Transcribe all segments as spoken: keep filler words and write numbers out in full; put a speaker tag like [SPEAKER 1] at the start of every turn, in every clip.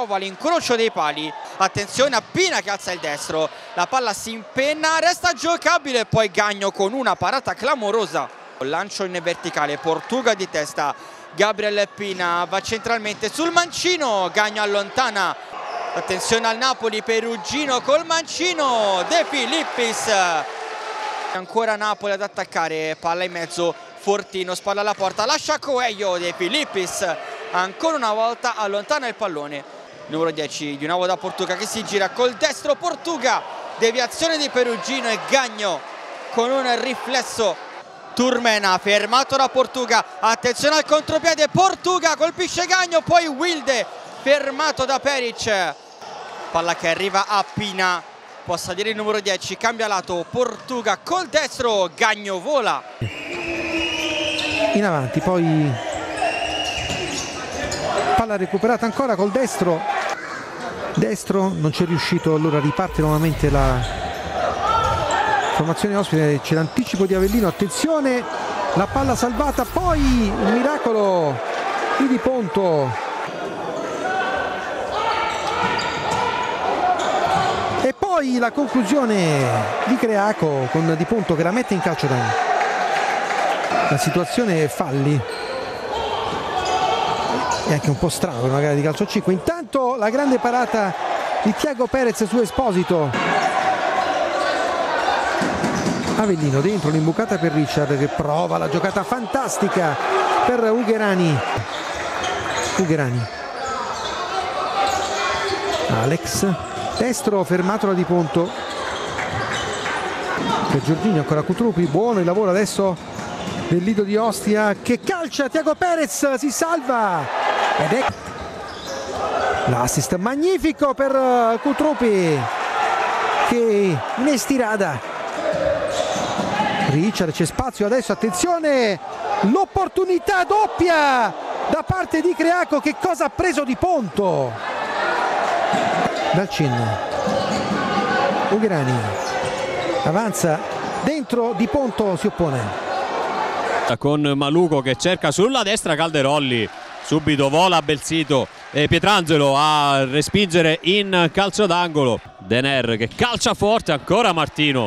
[SPEAKER 1] trova l'incrocio dei pali. Attenzione a Pina che alza il destro, la palla si impenna, resta giocabile e poi Gagno con una parata clamorosa. Lancio in verticale, Portuga di testa, Gabriel Pina va centralmente sul mancino, Gagno allontana. Attenzione al Napoli, Perugino col mancino, De Filippis. Ancora Napoli ad attaccare, palla in mezzo, Fortino spalla alla porta, lascia Coelho, De Filippis ancora una volta allontana il pallone. Numero dieci di nuovo da Portuga che si gira col destro, Portuga, deviazione di Perugino e Gagno con un riflesso. Turmena fermato da Portuga, attenzione al contropiede, Portuga colpisce Gagno, poi Wilde fermato da Peric. Palla che arriva a Pina, può salire il numero dieci, cambia lato, Portuga col destro, Gagno vola.
[SPEAKER 2] In avanti, poi palla recuperata ancora col destro, destro non c'è riuscito, allora riparte nuovamente la formazione ospite, c'è l'anticipo di Avellino, attenzione, la palla salvata, poi il miracolo di Di Ponto. E poi la conclusione di Creaco con Di Ponto che la mette in calcio d'angolo. La situazione falli. È anche un po' strano per una gara di calcio cinque. Intanto la grande parata di Thiago Perez su Esposito. Avellino dentro, l'imbucata per Richard che prova la giocata fantastica per Ugherani. Ugherani. Alex. Destro fermato da Di Ponto. Per Giorginio ancora Cutrupi, buono il lavoro adesso del Lido di Ostia che calcia, Thiago Perez si salva ed è l'assist magnifico per Cutrupi che in estirada. Richard, c'è spazio adesso, attenzione, l'opportunità doppia da parte di Creaco, che cosa ha preso Di Ponto? Dal cenno Ugherani avanza dentro, Di Ponto si oppone
[SPEAKER 3] con Maluco che cerca sulla destra Calderolli, subito vola Belsito e Pietrangelo a respingere in calcio d'angolo. Dener che calcia forte, ancora Martino.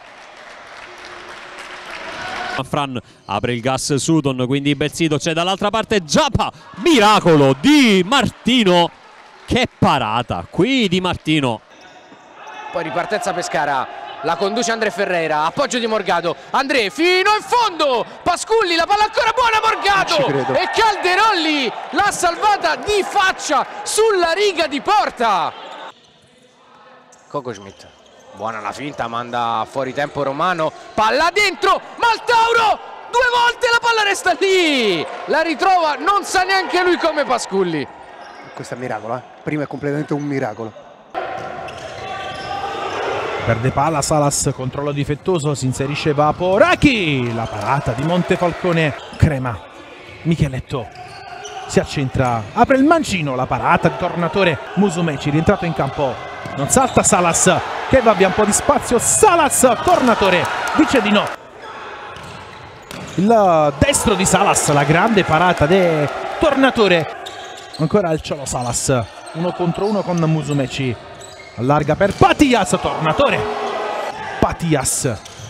[SPEAKER 3] Fran apre il gas Sudon, quindi Belsito, c'è dall'altra parte Giappa, miracolo di Martino. Che parata qui di Martino.
[SPEAKER 4] Poi ripartenza Pescara, la conduce André Ferreira, appoggio di Morgado, André fino in fondo, Pasculli, la palla ancora buona, Morgado e Calderolli l'ha salvata di faccia sulla riga di porta. Coco Schmidt, buona la finta, manda fuori tempo Romano, palla dentro, Maltauro, due volte la palla resta lì, la ritrova, non sa neanche lui come Pasculli.
[SPEAKER 5] Questo è un miracolo, eh? Prima è completamente un miracolo.
[SPEAKER 6] Perde palla Salas, controllo difettoso, si inserisce Vaporaki, la parata di Montefalcone, Crema, Micheletto, si accentra, apre il mancino, la parata di Tornatore, Musumeci rientrato in campo, non salta Salas, che va via un po' di spazio, Salas, Tornatore, dice di no. Il destro di Salas, la grande parata di Tornatore. Ancora il Ciolo Salas, uno contro uno con Musumeci, allarga per Patias, Tornatore, Patias,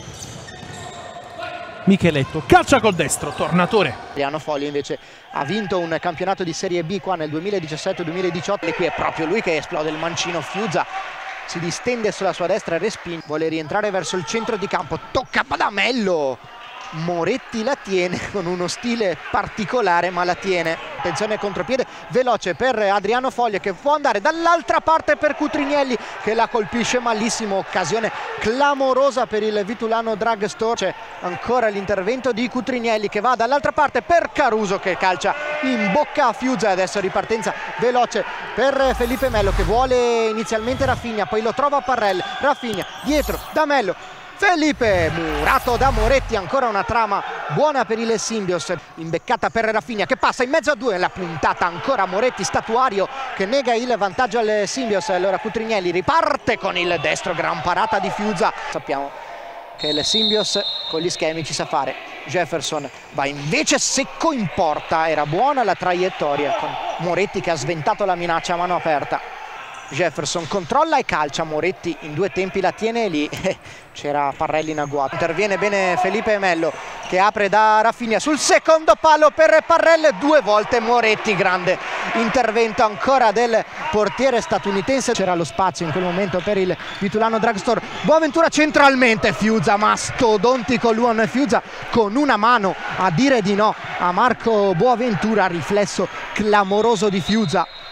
[SPEAKER 6] Micheletto, calcia col destro, Tornatore.
[SPEAKER 7] Adriano Foglia invece ha vinto un campionato di Serie B qua nel duemiladiciassette duemiladiciotto e qui è proprio lui che esplode il mancino, Fiuza si distende sulla sua destra e respinge, vuole rientrare verso il centro di campo, tocca Badamello. Moretti la tiene con uno stile particolare, ma la tiene. Attenzione al contropiede veloce per Adriano Foglia che può andare dall'altra parte per Cutrinielli che la colpisce malissimo. Occasione clamorosa per il Vitulano Drug Store. C'è ancora l'intervento di Cutrinielli che va dall'altra parte per Caruso che calcia in bocca a Fiuza. Adesso ripartenza veloce per Felipe Melo che vuole inizialmente Rafinha, poi lo trova Parrell, Rafinha dietro da Mello, Felipe murato da Moretti, ancora una trama buona per il Simbios, imbeccata per Rafinha che passa in mezzo a due, la puntata ancora Moretti, statuario che nega il vantaggio al Simbios. Allora Cutrinielli riparte con il destro, gran parata di Fiuza. Sappiamo che il Simbios con gli schemi ci sa fare. Jefferson va invece secco in porta, era buona la traiettoria con Moretti che ha sventato la minaccia a mano aperta. Jefferson controlla e calcia, Moretti in due tempi la tiene lì, c'era Parrelli in agguato. Interviene bene Felipe Mello che apre da Rafinha sul secondo palo per Parrell, due volte Moretti, grande intervento ancora del portiere statunitense. C'era lo spazio in quel momento per il Vitulano Drugstore. Boaventura centralmente, Fiuza, mastodontico Luan Fiuza con una mano a dire di no a Marco Boaventura, riflesso clamoroso di Fiuza.